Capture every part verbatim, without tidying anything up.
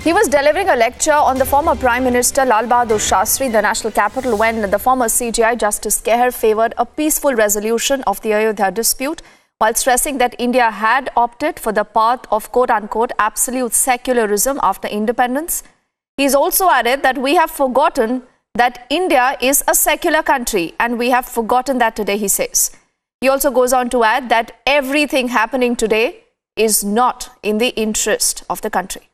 He was delivering a lecture on the former Prime Minister Lal Bahadur Shastri in the national capital when the former C J I Justice Khehar favoured a peaceful resolution of the Ayodhya dispute, while stressing that India had opted for the path of quote-unquote absolute secularism after independence. He's also added that we have forgotten that India is a secular country, and we have forgotten that today, he says. He also goes on to add that everything happening today is not in the interest of the country.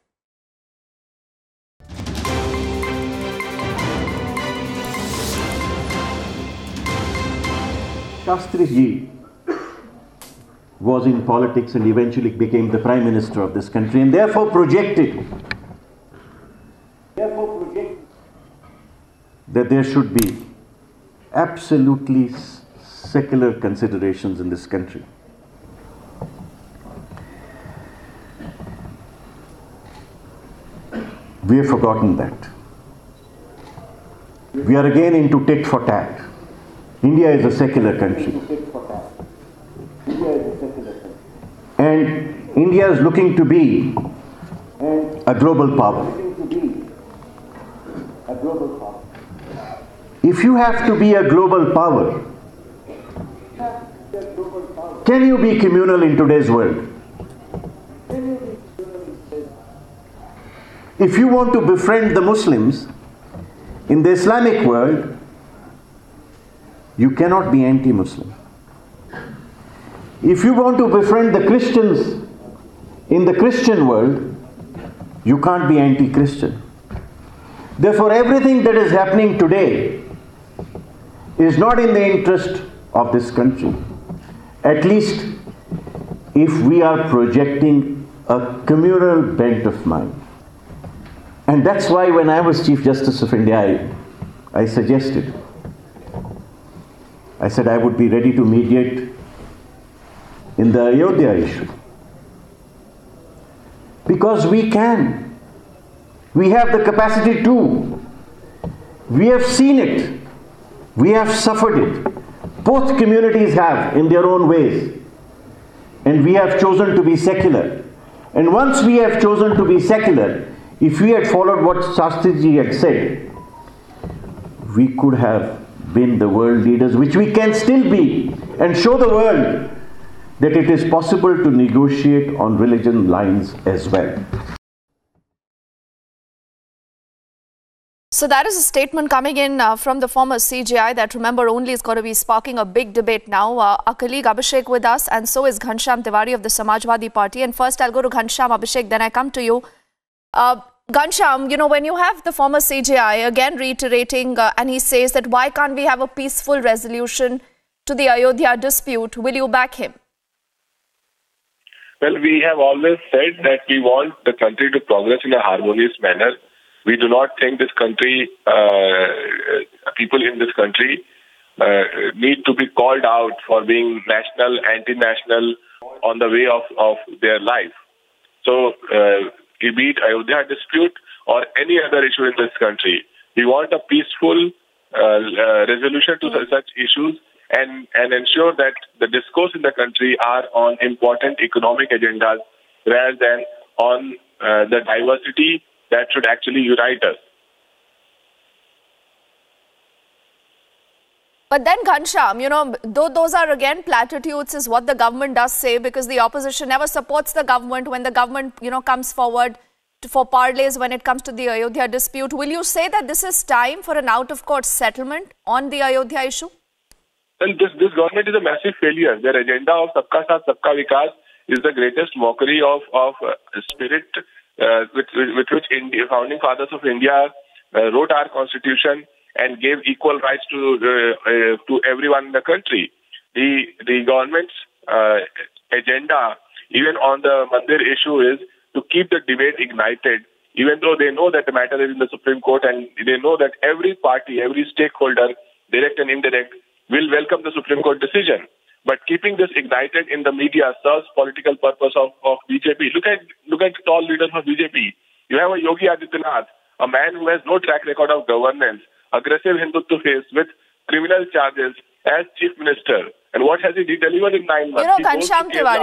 Shastri ji was in politics and eventually became the Prime Minister of this country, and therefore projected, therefore projected that there should be absolutely secular considerations in this country. We have forgotten that. We are again into tit for tat. India is a secular country. And India is looking to be a global power. If you have to be a global power, can you be communal in today's world? If you want to befriend the Muslims in the Islamic world, you cannot be anti-Muslim. If you want to befriend the Christians in the Christian world, you can't be anti-Christian. Therefore, everything that is happening today is not in the interest of this country. At least if we are projecting a communal bent of mind. And that's why when I was Chief Justice of India, I, I suggested, I said I would be ready to mediate in the Ayodhya issue. Because we can. We have the capacity to. We have seen it. We have suffered it. Both communities have in their own ways. And we have chosen to be secular. And once we have chosen to be secular, if we had followed what Shastri ji had said, we could have been the world leaders, which we can still be, and show the world that it is possible to negotiate on religion lines as well. So that is a statement coming in uh, from the former C J I that, remember, only is going to be sparking a big debate now. Uh, our colleague Abhishek with us, and so is Ghanshyam Tiwari of the Samajwadi Party. And first I'll go to Ghanshyam, Abhishek, then I come to you. Uh, Ghanshyam, you know, when you have the former C J I again reiterating, uh, and he says that why can't we have a peaceful resolution to the Ayodhya dispute, will you back him? Well, we have always said that we want the country to progress in a harmonious manner. We do not think this country, uh, people in this country uh, need to be called out for being national, anti-national on the way of, of their life. So, uh, be it Ayodhya dispute or any other issue in this country, we want a peaceful uh, uh, resolution to mm. such issues and, and ensure that the discourse in the country are on important economic agendas rather than on uh, the diversity that should actually unite us. But then, Ghanshyam, you know, though those are again platitudes is what the government does say, because the opposition never supports the government when the government, you know, comes forward to, for parlays when it comes to the Ayodhya dispute. Will you say that this is time for an out-of-court settlement on the Ayodhya issue? Well, this, this government is a massive failure. Their agenda of Sabka Saath, Sabka Vikas is the greatest mockery of, of uh, spirit uh, with, with, with which India, founding fathers of India uh, wrote our constitution and gave equal rights to uh, uh, to everyone in the country. The the government's uh, agenda, even on the Mandir issue, is to keep the debate ignited, even though they know that the matter is in the Supreme Court and they know that every party, every stakeholder, direct and indirect, will welcome the Supreme Court decision. But keeping this ignited in the media serves political purpose of, of B J P. Look at look at tall leaders of B J P. You have a Yogi Adityanath, a man who has no track record of governance, aggressive Hindutva face with criminal charges as chief minister. And what has he delivered in nine months? You know, Ghanshyam Tiwari,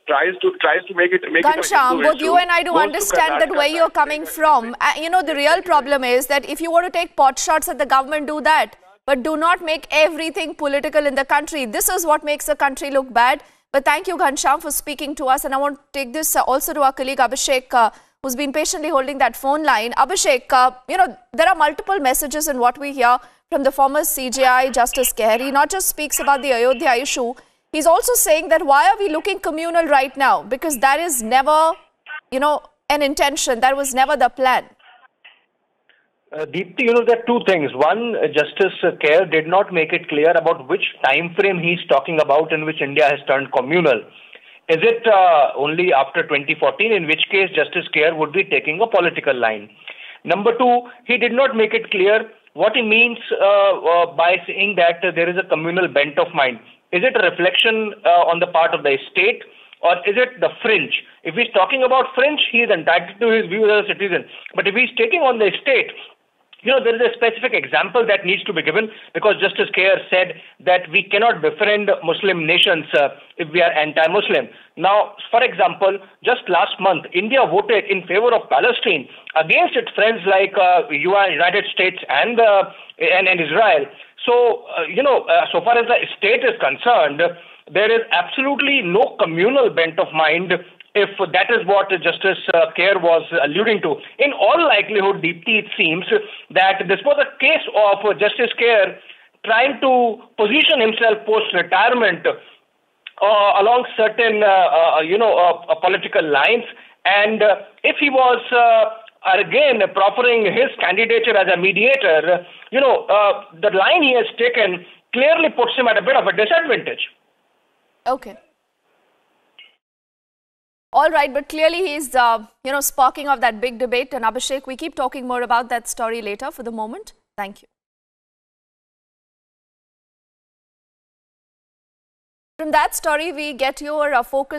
tries to tries to make it make Ghanshyam, it a both issue, you and I do goes to understand that Karnataka where you're and coming makes it from. Uh, you know, the real problem is that if you want to take pot shots at the government, do that. But do not make everything political in the country. This is what makes the country look bad. But thank you, Ghanshyam, for speaking to us. And I want to take this uh, also to our colleague Abhishek, uh, who's been patiently holding that phone line. Abhishek, uh, you know, there are multiple messages in what we hear from the former C J I, Justice Khehar. He not just speaks about the Ayodhya issue, he's also saying that why are we looking communal right now? Because that is never, you know, an intention. That was never the plan. Uh, Deepti, you know, there are two things. One, uh, Justice Khehar did not make it clear about which time frame he's talking about in which India has turned communal. Is it uh, only after twenty fourteen, in which case Justice Khehar would be taking a political line? Number two, he did not make it clear what he means uh, uh, by saying that uh, there is a communal bent of mind. Is it a reflection uh, on the part of the state, or is it the fringe? If he's talking about fringe, he is entitled to his views as a citizen. But if he's taking on the state, you know, there is a specific example that needs to be given, because Justice Khehar said that we cannot befriend Muslim nations uh, if we are anti-Muslim. Now, for example, just last month, India voted in favor of Palestine against its friends like uh, United States and, uh, and, and Israel. So, uh, you know, uh, so far as the state is concerned, there is absolutely no communal bent of mind, if that is what Justice uh, Khehar was alluding to. In all likelihood, Deepti, it seems that this was a case of uh, Justice Khehar trying to position himself post-retirement uh, along certain, uh, uh, you know, uh, uh, political lines. And uh, if he was, uh, again, proffering his candidature as a mediator, you know, uh, the line he has taken clearly puts him at a bit of a disadvantage. Okay. All right, but clearly he's, uh, you know, sparking off that big debate. And Abhishek, we keep talking more about that story later. For the moment, thank you. From that story, we get your uh, focus.